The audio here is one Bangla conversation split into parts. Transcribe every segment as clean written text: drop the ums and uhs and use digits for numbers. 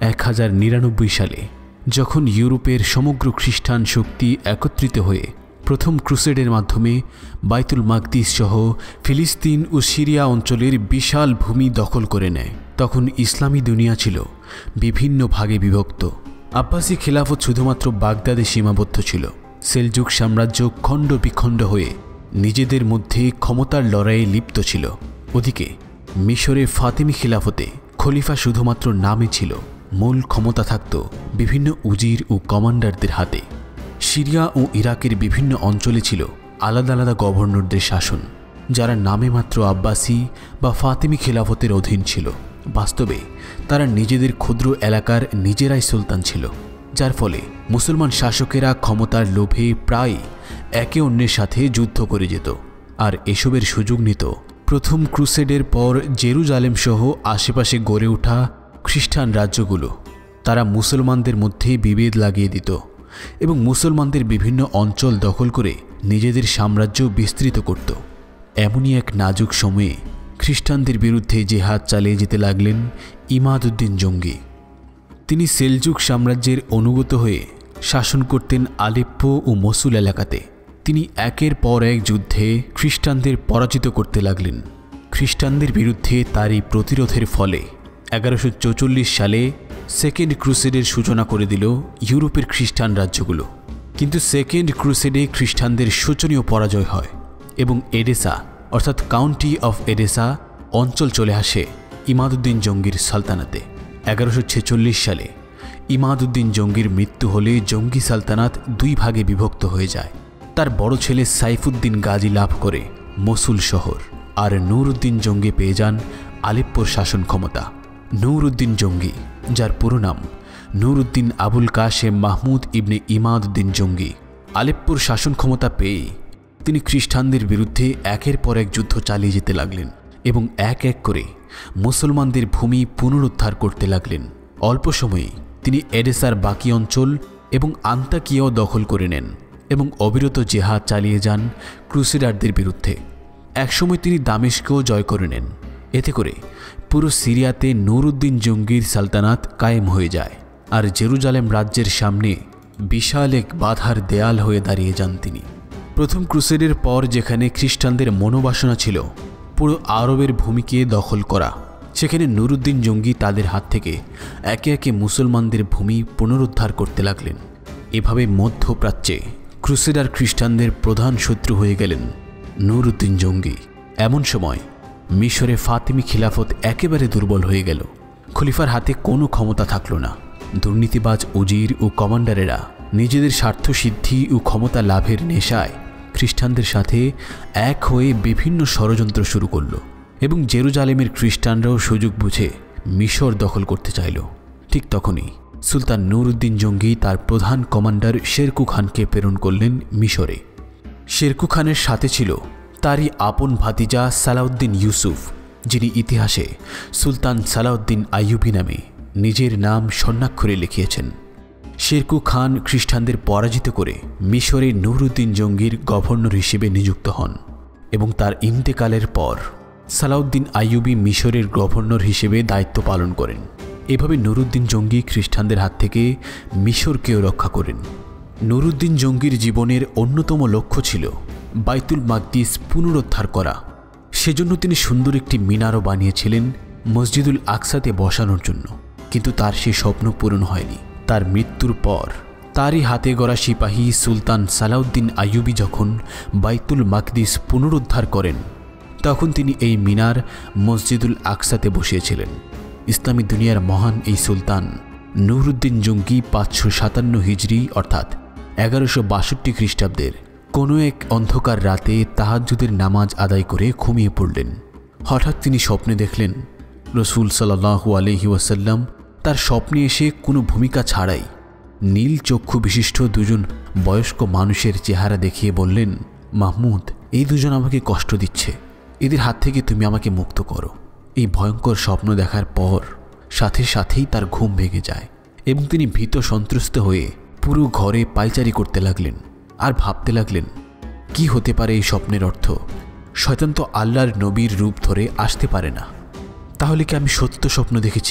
1099 সালে যখন ইউরোপের সমগ্র খ্রিস্টান শক্তি একত্রিত হয়ে প্রথম ক্রুসেডের মাধ্যমে বাইতুল মাকদিস সহ ফিলিস্তিন ও সিরিয়া অঞ্চলের বিশাল ভূমি দখল করে নেয়, তখন ইসলামী দুনিয়া ছিল বিভিন্ন ভাগে বিভক্ত। আব্বাসি খিলাফত শুধুমাত্র বাগদাদে সীমাবদ্ধ ছিল। সেলজুক সাম্রাজ্য খণ্ড বিখণ্ড হয়ে নিজেদের মধ্যে ক্ষমতার লড়াইয়ে লিপ্ত ছিল। ওদিকে মিশরে ফাতিমি খিলাফতে খলিফা শুধুমাত্র নামে ছিল, মূল ক্ষমতা থাকত বিভিন্ন উজির ও কমান্ডারদের হাতে। সিরিয়া ও ইরাকের বিভিন্ন অঞ্চলে ছিল আলাদা আলাদা গভর্নরদের শাসন, যারা নামে মাত্র আব্বাসি বা ফাতিমি খিলাফতের অধীন ছিল। বাস্তবে তারা নিজেদের ক্ষুদ্র এলাকার নিজেরাই সুলতান ছিল, যার ফলে মুসলমান শাসকেরা ক্ষমতার লোভে প্রায় একে অন্যের সাথে যুদ্ধ করে যেত। আর এসবের সুযোগ নিত প্রথম ক্রুসেডের পর জেরুজালেম সহ আশেপাশে গড়ে ওঠা খ্রিস্টান রাজ্যগুলো। তারা মুসলমানদের মধ্যে বিভেদ লাগিয়ে দিত এবং মুসলমানদের বিভিন্ন অঞ্চল দখল করে নিজেদের সাম্রাজ্য বিস্তৃত করত। এমনই এক নাজুক সময়ে খ্রিস্টানদের বিরুদ্ধে জেহাদ চালিয়ে যেতে লাগলেন ইমাদউদ্দিন জঙ্গি। তিনি সেলজুক সাম্রাজ্যের অনুগত হয়ে শাসন করতেন আলেপ্পো ও মসুল এলাকাতে। তিনি একের পর এক যুদ্ধে খ্রিস্টানদের পরাজিত করতে লাগলেন। খ্রিস্টানদের বিরুদ্ধে তার এই প্রতিরোধের ফলে 1144 সালে সেকেন্ড ক্রুসেডের সূচনা করে দিল ইউরোপের খ্রিস্টান রাজ্যগুলো। কিন্তু সেকেন্ড ক্রুসেডে খ্রিস্টানদের শোচনীয় পরাজয় হয় এবং এডেসা অর্থাৎ কাউন্টি অফ এডেসা অঞ্চল চলে আসে ইমাদউদ্দিন জঙ্গির সালতানাতে। 1146 সালে ইমাদউদ্দিন জঙ্গির মৃত্যু হলে জঙ্গি সালতানাত দুই ভাগে বিভক্ত হয়ে যায়। তার বড় ছেলে সাইফুদ্দিন গাজী লাভ করে মসুল শহর, আর নূরউদ্দিন জঙ্গি পেয়ে যান আলেপ্পোর শাসন ক্ষমতা। নূরউদ্দিন জঙ্গি, যার পুরো নাম নূরউদ্দিন আবুল কাশেম মাহমুদ ইবনে ইমাদউদ্দিন জঙ্গি, আলেপ্পোর শাসন ক্ষমতা পেয়ে তিনি খ্রিস্টানদের বিরুদ্ধে একের পর এক যুদ্ধ চালিয়ে যেতে লাগলেন এবং এক এক করে মুসলমানদের ভূমি পুনরুদ্ধার করতে লাগলেন। অল্প সময়ে তিনি এডেসার বাকি অঞ্চল এবং আন্তাকিয়াও দখল করে নেন এবং অবিরত জেহাদ চালিয়ে যান ক্রুসেডারদের বিরুদ্ধে। একসময় তিনি দামেস্কও জয় করে নেন। এতে করে পুরো সিরিয়াতে নূরউদ্দিন জঙ্গির সালতানাত কায়েম হয়ে যায়, আর জেরুজালেম রাজ্যের সামনে বিশাল এক বাধার দেয়াল হয়ে দাঁড়িয়ে যান তিনি। প্রথম ক্রুসেডের পর যেখানে খ্রিস্টানদের মনোবাসনা ছিল পুরো আরবের ভূমিকে দখল করা, সেখানে নূরউদ্দিন জঙ্গি তাদের হাত থেকে একে একে মুসলমানদের ভূমি পুনরুদ্ধার করতে লাগলেন। এভাবে মধ্যপ্রাচ্যে ক্রুসেডার খ্রিস্টানদের প্রধান শত্রু হয়ে গেলেন নূরউদ্দিন জঙ্গি। এমন সময় মিশরে ফাতিমি খিলাফত একেবারে দুর্বল হয়ে গেল। খলিফার হাতে কোনো ক্ষমতা থাকল না। দুর্নীতিবাজ উজির ও কমান্ডারেরা নিজেদের স্বার্থসিদ্ধি ও ক্ষমতা লাভের নেশায় খ্রিস্টানদের সাথে এক হয়ে বিভিন্ন ষড়যন্ত্র শুরু করল এবং জেরুজালেমের খ্রিস্টানরাও সুযোগ বুঝে মিশর দখল করতে চাইল। ঠিক তখনই সুলতান নূরউদ্দিন জঙ্গি তার প্রধান কমান্ডার শেরকু খানকে প্রেরণ করলেন মিশরে। শেরকু খানের সাথে ছিল তারই আপন ভাতিজা সালাউদ্দিন ইউসুফ, যিনি ইতিহাসে সুলতান সালাউদ্দিন আইয়ুবী নামে নিজের নাম স্বর্ণাক্ষরে লিখিয়েছেন। শেরকু খান খ্রিস্টানদের পরাজিত করে মিশরে নূরউদ্দিন জঙ্গির গভর্নর হিসেবে নিযুক্ত হন এবং তার ইন্তেকালের পর সালাউদ্দিন আইয়ুবী মিশরের গভর্নর হিসেবে দায়িত্ব পালন করেন। এভাবে নূরউদ্দিন জঙ্গি খ্রিস্টানদের হাত থেকে মিশরকেও রক্ষা করেন। নূরউদ্দিন জঙ্গির জীবনের অন্যতম লক্ষ্য ছিল বাইতুল মাকদিস পুনরুদ্ধার করা। সেজন্য তিনি সুন্দর একটি মিনারও বানিয়েছিলেন মসজিদুল আকসাতে বসানোর জন্য, কিন্তু তার সে স্বপ্ন পূরণ হয়নি। তার মৃত্যুর পর তারই হাতে গড়া সিপাহী সুলতান সালাউদ্দিন আইয়ুবী যখন বাইতুল মাকদিস পুনরুদ্ধার করেন, তখন তিনি এই মিনার মসজিদুল আকসাতে বসিয়েছিলেন। ইসলামী দুনিয়ার মহান এই সুলতান নূরউদ্দিন জঙ্গি 557 হিজরি অর্থাৎ 1162 খ্রিস্টাব্দের কোনো এক অন্ধকার রাতে তাহাজ্জুদের নামাজ আদায় করে ঘুমিয়ে পড়লেন। হঠাৎ তিনি স্বপ্নে দেখলেন রসুল সাল্লাল্লাহু আলাইহি ওয়াসাল্লাম তার স্বপ্নে এসে কোনো ভূমিকা ছাড়াই নীল চক্ষু বিশিষ্ট দুজন বয়স্ক মানুষের চেহারা দেখিয়ে বললেন, মাহমুদ, এই দুজন আমাকে কষ্ট দিচ্ছে, এদের হাত থেকে তুমি আমাকে মুক্ত করো। এই ভয়ঙ্কর স্বপ্ন দেখার পর সাথে সাথেই তার ঘুম ভেঙে যায় এবং তিনি ভীত সন্ত্রস্ত হয়ে পুরো ঘরে পায়চারি করতে লাগলেন আর ভাবতে লাগলেন, কি হতে পারে এই স্বপ্নের অর্থ? শয়তান তো আল্লাহর নবীর রূপ ধরে আসতে পারে না। তাহলে কি আমি সত্য স্বপ্ন দেখেছি?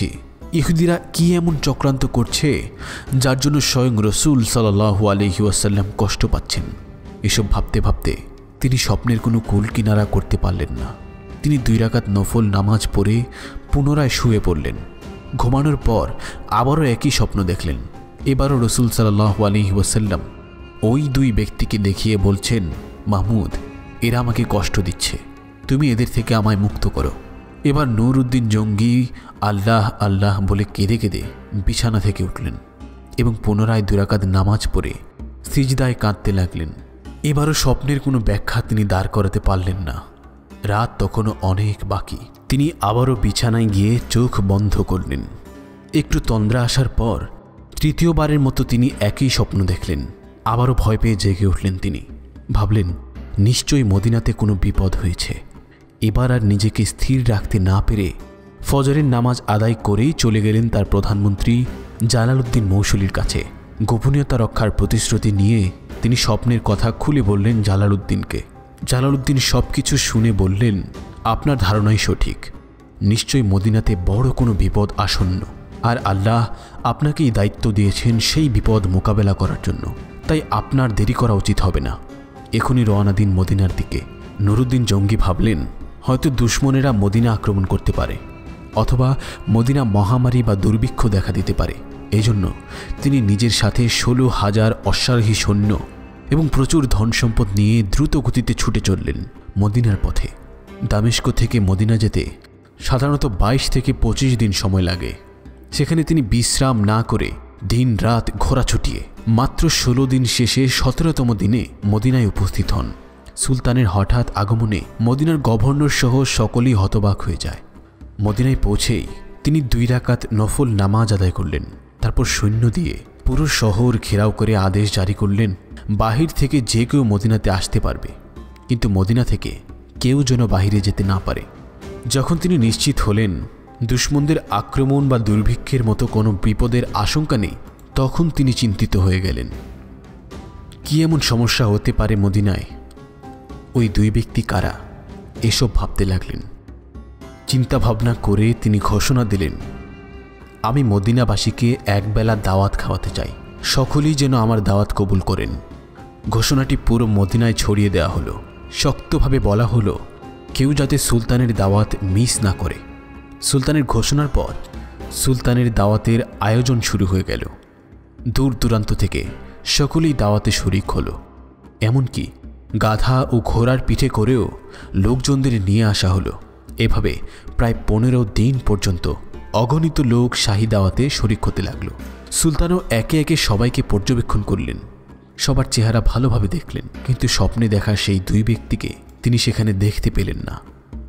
ইহুদিরা কি এমন চক্রান্ত করছে যার জন্য স্বয়ং রসুল সাল্লাল্লাহু আলাইহি ওয়াসাল্লাম কষ্ট পাচ্ছেন। এসব ভাবতে ভাবতে তিনি স্বপ্নের কোনো কুল কিনারা করতে পারলেন না। তিনি 2 রাকাত নফল নামাজ পড়ে পুনরায় শুয়ে পড়লেন। ঘুমানোর পর আবারও একই স্বপ্ন দেখলেন। এবারও রসুল সাল্লাল্লাহু আলাইহি ওয়াসাল্লাম ওই 2 ব্যক্তিকে দেখিয়ে বলছেন, মাহমুদ, এরা আমাকে কষ্ট দিচ্ছে, তুমি এদের থেকে আমায় মুক্ত করো। এবার নুরউদ্দিন জঙ্গি আল্লাহ আল্লাহ বলে কেঁদে কেঁদে বিছানা থেকে উঠলেন এবং পুনরায় 2 রাকাত নামাজ পড়ে সিজদায় কাঁদতে লাগলেন। এবারও স্বপ্নের কোনো ব্যাখ্যা তিনি দাঁড় করাতে পারলেন না। রাত তখনও অনেক বাকি। তিনি আবারও বিছানায় গিয়ে চোখ বন্ধ করলেন। একটু তন্দ্রা আসার পর 3য়বারের মতো তিনি একই স্বপ্ন দেখলেন। আবারও ভয় পেয়ে জেগে উঠলেন। তিনি ভাবলেন, নিশ্চয়ই মদিনাতে কোনো বিপদ হয়েছে। এবার আর নিজেকে স্থির রাখতে না পেরে ফজরের নামাজ আদায় করেই চলে গেলেন তার প্রধানমন্ত্রী জালালউদ্দিন মৌসুলির কাছে। গোপনীয়তা রক্ষার প্রতিশ্রুতি নিয়ে তিনি স্বপ্নের কথা খুলে বললেন জালালউদ্দিনকে। জালালউদ্দিন সব কিছু শুনে বললেন, আপনার ধারণাই সঠিক, নিশ্চয়ই মদিনাতে বড় কোনো বিপদ আসন্ন, আর আল্লাহ আপনাকেই দায়িত্ব দিয়েছেন সেই বিপদ মোকাবেলা করার জন্য। তাই আপনার দেরি করা উচিত হবে না, এখনই রওনা দিন মদিনার দিকে। নুরউদ্দিন জঙ্গি ভাবলেন, হয়তো দুশমনেরা মদিনা আক্রমণ করতে পারে, অথবা মদিনা মহামারী বা দুর্ভিক্ষ দেখা দিতে পারে। এজন্য তিনি নিজের সাথে 16,000 অশ্বারোহী সৈন্য এবং প্রচুর ধন সম্পদ নিয়ে দ্রুত গতিতে ছুটে চললেন মদিনার পথে। দামেস্ক থেকে মদিনা যেতে সাধারণত 22 থেকে 25 দিন সময় লাগে। সেখানে তিনি বিশ্রাম না করে দিন রাত ঘোরা ছুটিয়ে মাত্র 16 দিন শেষে 17তম দিনে মদিনায় উপস্থিত হন। সুলতানের হঠাৎ আগমনে মদিনার গভর্নর সহ সকলেই হতবাক হয়ে যায়। মদিনায় পৌঁছেই তিনি 2 রাকাত নফল নামাজ আদায় করলেন। তারপর সৈন্য দিয়ে পুরো শহর ঘেরাও করে আদেশ জারি করলেন, বাহির থেকে যে কেউ মদিনাতে আসতে পারবে, কিন্তু মদিনা থেকে কেউ যেন বাহিরে যেতে না পারে। যখন তিনি নিশ্চিত হলেন দুশমনদের আক্রমণ বা দুর্ভিক্ষের মতো কোনো বিপদের আশঙ্কা নেই, তখন তিনি চিন্তিত হয়ে গেলেন। কি এমন সমস্যা হতে পারে মদিনায়? ওই 2 ব্যক্তি কারা? এসব ভাবতে লাগলেন। চিন্তা ভাবনা করে তিনি ঘোষণা দিলেন, আমি মদিনাবাসীকে একবেলা দাওয়াত খাওয়াতে চাই, সকলেই যেন আমার দাওয়াত কবুল করেন। ঘোষণাটি পুরো মদিনায় ছড়িয়ে দেওয়া হলো। শক্তভাবে বলা হলো, কেউ যাতে সুলতানের দাওয়াত মিস না করে। সুলতানের ঘোষণার পর সুলতানের দাওয়াতের আয়োজন শুরু হয়ে গেল। দূর দূরান্ত থেকে সকলেই দাওয়াতে শরিক হলো। এমনকি গাধা ও ঘোড়ার পিঠে করেও লোকজনদের নিয়ে আসা হলো। এভাবে প্রায় 15 দিন পর্যন্ত অগণিত লোক শাহী দাওয়াতে শরিক হতে লাগলো। সুলতানও একে একে সবাইকে পর্যবেক্ষণ করলেন, সবার চেহারা ভালোভাবে দেখলেন, কিন্তু স্বপ্নে দেখা সেই 2 ব্যক্তিকে তিনি সেখানে দেখতে পেলেন না।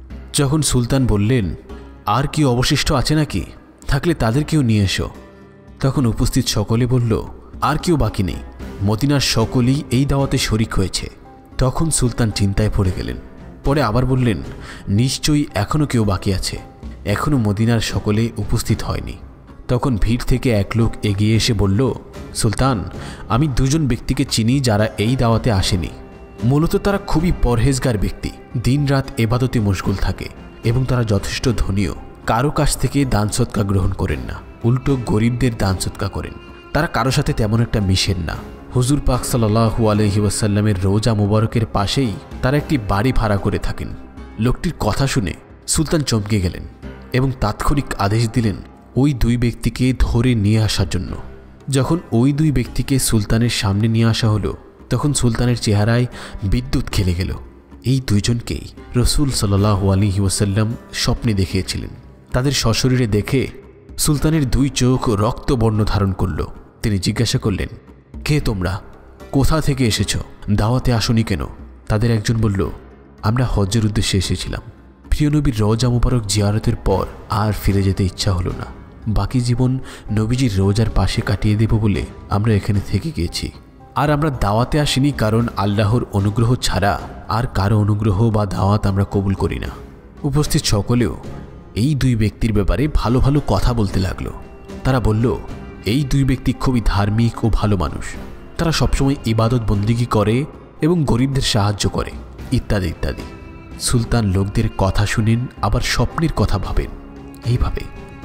যখন সুলতান বললেন, আর কি অবশিষ্ট আছে নাকি? থাকলে তাদেরকেও নিয়ে এসো, তখন উপস্থিত সকলে বলল, আর কেউ বাকি নেই, মদিনার সকলেই এই দাওয়াতে শরিক হয়েছে। তখন সুলতান চিন্তায় পড়ে গেলেন। পরে আবার বললেন, নিশ্চয়ই এখনও কেউ বাকি আছে, এখনও মদিনার সকলে উপস্থিত হয়নি। তখন ভিড় থেকে এক লোক এগিয়ে এসে বলল, সুলতান, আমি 2 জন ব্যক্তিকে চিনি যারা এই দাওয়াতে আসেনি। মূলত তারা খুবই পরহেজগার ব্যক্তি, দিনরাত এবাদতে মশগুল থাকে এবং তারা যথেষ্ট ধনীও। কারো কাছ থেকে দান সৎকা গ্রহণ করেন না, উল্টো গরিবদের দান সৎকা করেন। তারা কারো সাথে তেমন একটা মিশেন না। হুজুর পাক সাল্লাল্লাহু আলাইহি ওয়াসাল্লামের রোজা মুবারকের পাশেই তারা একটি বাড়ি ভাড়া করে থাকেন। লোকটির কথা শুনে সুলতান চমকে গেলেন এবং তাৎক্ষণিক আদেশ দিলেন ওই 2 ব্যক্তিকে ধরে নিয়ে আসার জন্য। যখন ওই 2 ব্যক্তিকে সুলতানের সামনে নিয়ে আসা হলো, তখন সুলতানের চেহারায় বিদ্যুৎ খেলে গেল। এই 2 জনকেই রসুল সাল্লাল্লাহু আলাইহি ওয়াসাল্লাম স্বপ্নে দেখিয়েছিলেন। তাদের সশরীরে দেখে সুলতানের 2 চোখ রক্তবর্ণ ধারণ করল। তিনি জিজ্ঞাসা করলেন, কে তোমরা? কোথা থেকে এসেছো? দাওয়াতে আসনি কেন? তাদের একজন বলল, আমরা হজ্জের উদ্দেশ্যে এসেছিলাম। প্রিয় নবীর রওজা মুবারক জিয়ারতের পর আর ফিরে যেতে ইচ্ছা হলো না। বাকি জীবন নবীজির রওজার পাশে কাটিয়ে দেব বলে আমরা এখানে থেকে গিয়েছি। আর আমরা দাওয়াতে আসিনি কারণ আল্লাহর অনুগ্রহ ছাড়া আর কারো অনুগ্রহ বা দাওয়াত আমরা কবুল করি না। উপস্থিত সকলেও এই 2 ব্যক্তির ব্যাপারে ভালো ভালো কথা বলতে লাগলো। তারা বলল, এই 2 ব্যক্তি খুবই ধার্মিক ও ভালো মানুষ। তারা সবসময় ইবাদত বন্দিগি করে এবং গরিবদের সাহায্য করে, ইত্যাদি ইত্যাদি। সুলতান লোকদের কথা শুনেন, আবার স্বপ্নের কথা ভাবেন। এইভাবে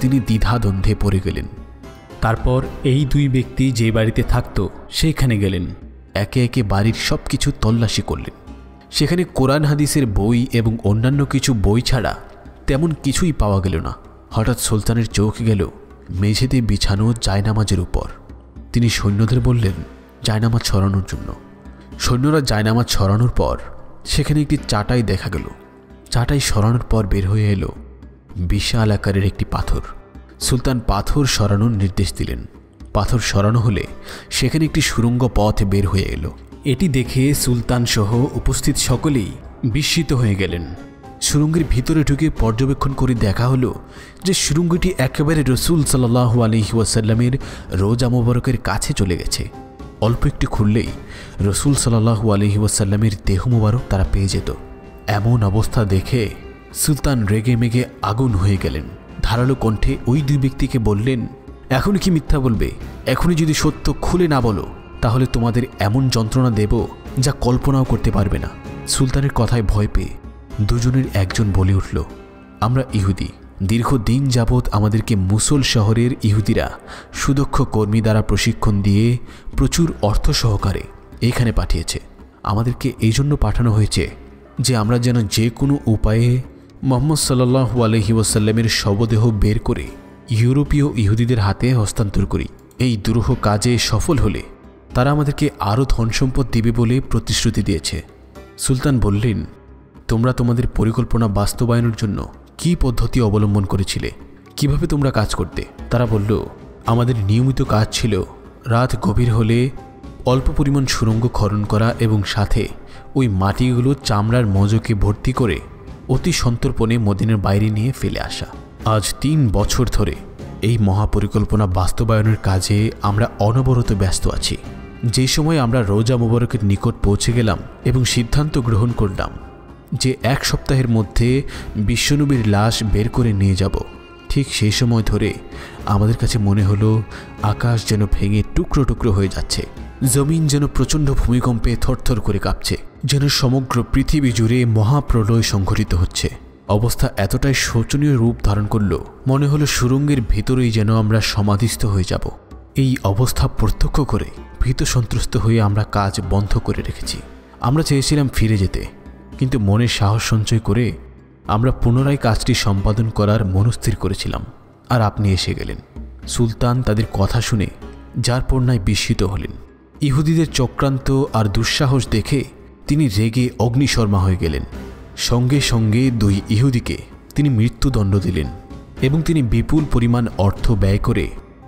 তিনি দ্বিধাদ্বন্দ্বে পড়ে গেলেন। তারপর এই দুই ব্যক্তি যে বাড়িতে থাকত সেইখানে গেলেন, একে একে বাড়ির সব কিছু তল্লাশি করলেন। সেখানে কোরআন হাদিসের বই এবং অন্যান্য কিছু বই ছাড়া তেমন কিছুই পাওয়া গেল না। হঠাৎ সুলতানের চোখ গেল মেঝেতে বিছানো জায়নামাজের উপর। তিনি সৈন্যদের বললেন জায়নামাজ ছড়ানোর জন্য। সৈন্যরা জায়নামাজ ছড়ানোর পর সেখানে একটি চাটাই দেখা গেল। চাটাই সরানোর পর বের হয়ে এলো বিশাল আকারের একটি পাথর। সুলতান পাথর সরানোর নির্দেশ দিলেন। পাথর সরানো হলে সেখানে একটি সুড়ঙ্গ পথ বের হয়ে এলো। এটি দেখে সুলতান সহ উপস্থিত সকলেই বিস্মিত হয়ে গেলেন। সুড়ঙ্গের ভিতরে ঢুকে পর্যবেক্ষণ করে দেখা হলো যে সুড়ঙ্গটি একেবারে রসুল সাল্লাল্লাহু আলাইহি ওয়াসাল্লামের রোজা মোবারকের কাছে চলে গেছে। অল্প একটু খুললেই রসুল সাল্লাল্লাহু আলাইহি ওয়াসাল্লামের দেহ মোবারক তারা পেয়ে যেত। এমন অবস্থা দেখে সুলতান রেগে মেগে আগুন হয়ে গেলেন। ধারালো কণ্ঠে ওই দুই ব্যক্তিকে বললেন, এখন কি মিথ্যা বলবে? এখনই যদি সত্য খুলে না বলো তাহলে তোমাদের এমন যন্ত্রণা দেব যা কল্পনাও করতে পারবে না। সুলতানের কথায় ভয় পেয়ে দুজনের একজন বলে উঠল, আমরা ইহুদি। দীর্ঘদিন যাবৎ আমাদেরকে মুসল শহরের ইহুদিরা সুদক্ষ কর্মী দ্বারা প্রশিক্ষণ দিয়ে প্রচুর অর্থ সহকারে এখানে পাঠিয়েছে। আমাদেরকে এই জন্য পাঠানো হয়েছে যে আমরা যেন যে কোনো উপায়ে মুহাম্মদ সাল্লাল্লাহু আলাইহি ওয়াসাল্লামের শবদেহ বের করে ইউরোপীয় ইহুদিদের হাতে হস্তান্তর করি। এই দুরূহ কাজে সফল হলে তারা আমাদেরকে আরও ধনসম্পদ দেবে বলে প্রতিশ্রুতি দিয়েছে। সুলতান বললেন, তোমরা তোমাদের পরিকল্পনা বাস্তবায়নের জন্য কি পদ্ধতি অবলম্বন করেছিলে? কিভাবে তোমরা কাজ করতে? তারা বলল, আমাদের নিয়মিত কাজ ছিল রাত গভীর হলে অল্প পরিমাণ সুড়ঙ্গ খনন করা এবং সাথে ওই মাটিগুলো চামড়ার মজকে ভর্তি করে অতি সন্তর্পণে মদিনার বাইরে নিয়ে ফেলে আসা। আজ 3 বছর ধরে এই মহাপরিকল্পনা বাস্তবায়নের কাজে আমরা অনবরত ব্যস্ত আছি। যে সময় আমরা রোজা মোবারকের নিকট পৌঁছে গেলাম এবং সিদ্ধান্ত গ্রহণ করলাম যে 1 সপ্তাহের মধ্যে বিশ্বনবীর লাশ বের করে নিয়ে যাব, ঠিক সেই সময় ধরে আমাদের কাছে মনে হলো আকাশ যেন ভেঙে টুকরো টুকরো হয়ে যাচ্ছে। জমিন যেন প্রচণ্ড ভূমিকম্পে থরথর করে কাঁপছে, যেন সমগ্র পৃথিবী জুড়ে মহাপ্রলয় সংঘটিত হচ্ছে। অবস্থা এতটাই শোচনীয় রূপ ধারণ করল, মনে হলো সুড়ঙ্গের ভেতরেই যেন আমরা সমাধিস্থ হয়ে যাব। এই অবস্থা প্রত্যক্ষ করে ভীত সন্ত্রস্ত হয়ে আমরা কাজ বন্ধ করে রেখেছি। আমরা চেয়েছিলাম ফিরে যেতে, কিন্তু মনের সাহস সঞ্চয় করে আমরা পুনরায় কাজটি সম্পাদন করার মনস্থির করেছিলাম। আর আপনি এসে গেলেন। সুলতান তাদের কথা শুনে যার পর্যায়ে বিস্মিত হলেন। ইহুদিদের চক্রান্ত আর দুঃসাহস দেখে তিনি রেগে অগ্নিশর্মা হয়ে গেলেন। সঙ্গে সঙ্গে 2 ইহুদিকে তিনি মৃত্যুদণ্ড দিলেন এবং তিনি বিপুল পরিমাণ অর্থ ব্যয় করে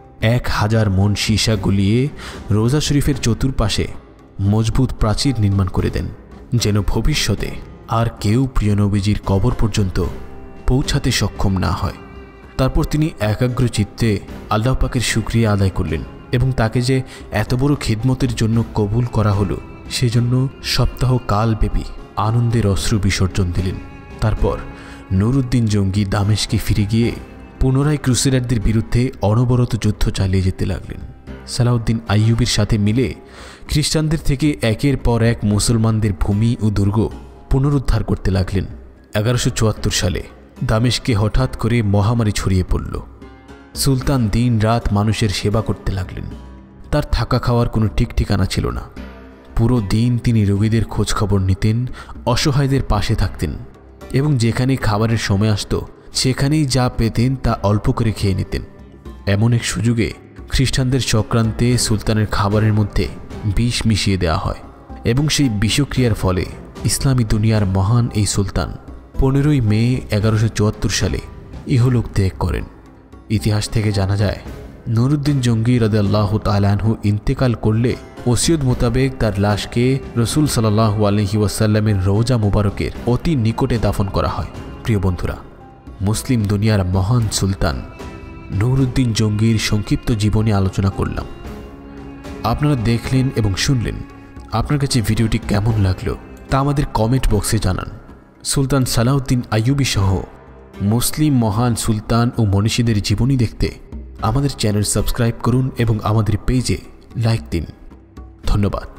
1000 মণ সীসা গলিয়ে রোজা শরীফের চতুর্পাশে মজবুত প্রাচীর নির্মাণ করে দেন, যেন ভবিষ্যতে আর কেউ প্রিয় নবীজির কবর পর্যন্ত পৌঁছাতে সক্ষম না হয়। তারপর তিনি একাগ্র চিত্তে আল্লাহ পাকের শুকরিয়া আদায় করলেন এবং তাকে যে এত বড় খিদমতের জন্য কবুল করা হলো সেজন্য সপ্তাহ কালব্যাপী আনন্দের অশ্রু বিসর্জন দিলেন। তারপর নুরুদ্দিন জঙ্গি দামেস্কে ফিরে গিয়ে পুনরায় ক্রুসেডারদের বিরুদ্ধে অনবরত যুদ্ধ চালিয়ে যেতে লাগলেন। সালাউদ্দিন আইয়ুবের সাথে মিলে খ্রিস্টানদের থেকে একের পর এক মুসলমানদের ভূমি ও দুর্গ পুনরুদ্ধার করতে লাগলেন। 1174 সালে দামেস্কে হঠাৎ করে মহামারী ছড়িয়ে পড়ল। সুলতান দিন রাত মানুষের সেবা করতে লাগলেন। তার থাকা খাওয়ার কোনো ঠিক ঠিকানা ছিল না। পুরো দিন তিনি রোগীদের খোঁজখবর নিতেন, অসহায়দের পাশে থাকতেন এবং যেখানে খাবারের সময় আসত সেখানেই যা পেতেন তা অল্প করে খেয়ে নিতেন। এমন এক সুযোগে খ্রিস্টানদের চক্রান্তে সুলতানের খাবারের মধ্যে বিষ মিশিয়ে দেওয়া হয় এবং সেই বিষক্রিয়ার ফলে ইসলামী দুনিয়ার মহান এই সুলতান 15ই মে 1174 সালে ইহলোক ত্যাগ করেন। ইতিহাস থেকে জানা যায় নুরুদ্দিন জঙ্গি রাদিয়াল্লাহু তাআলা আনহু ইন্তেকাল করলে ওসিয়ত মোতাবেক তার লাশকে রসুল সাল্লাল্লাহু আলাইহি ওয়াসাল্লামের রওজা মুবারকের অতি নিকটে দাফন করা হয়। প্রিয় বন্ধুরা, মুসলিম দুনিয়ার মহান সুলতান নুরুদ্দিন জঙ্গির সংক্ষিপ্ত জীবনে আলোচনা করলাম। আপনারা দেখলেন এবং শুনলেন। আপনার কাছে ভিডিওটি কেমন লাগলো তা আমাদের কমেন্ট বক্সে জানান। সুলতান সালাউদ্দিন আইয়ুবী সহ মুসলিম মহান সুলতান ও মনীষীদের জীবনী দেখতে আমাদের চ্যানেল সাবস্ক্রাইব করুন এবং আমাদের পেজে লাইক দিন। ধন্যবাদ।